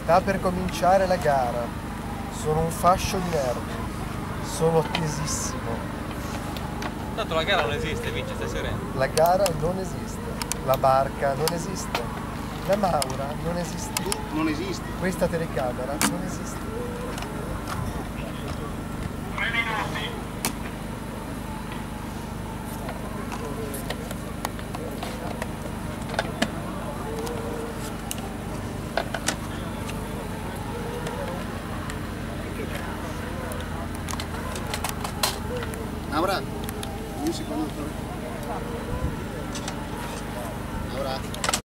Sta per cominciare la gara. Sono un fascio di nervi. Sono tesissimo. Tanto la gara non esiste, vince, stai sereno. La gara non esiste. La barca non esiste. La Maura non esiste. Non esiste. Questa telecamera non esiste. 3 minuti. Laura, un secondo. Laura.